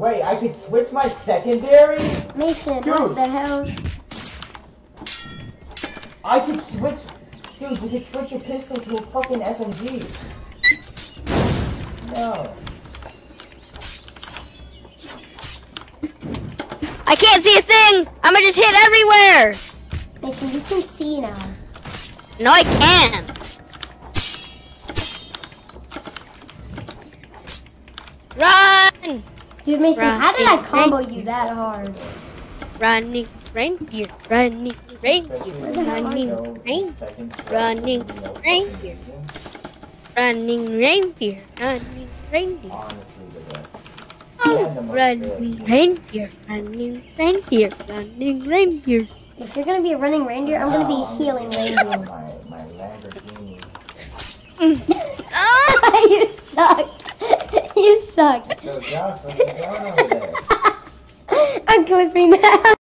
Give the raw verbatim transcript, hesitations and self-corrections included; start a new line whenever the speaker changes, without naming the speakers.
Wait, I could switch my secondary?
Mason,
Dude.
what the hell?
I could switch... Dude, you could switch your pistol to a fucking S M G. No.
I can't see a thing! I'ma just hit everywhere!
Mason, you can see now.
No, I can't. Run!
Dude, Mason,
Run,
how did I
run,
combo
run.
you that hard?
Running reindeer, running reindeer,
Where the hell are
running
you?
reindeer, running reindeer, running reindeer, running reindeer.
Honestly, the best.
Oh, running reindeer, running reindeer, running reindeer.
If you're gonna be a running reindeer, I'm gonna be healing reindeer.
My, my Lamborghini.
Ah!
You suck. You suck.
So Josh, what's going on over there?
I'm clipping that.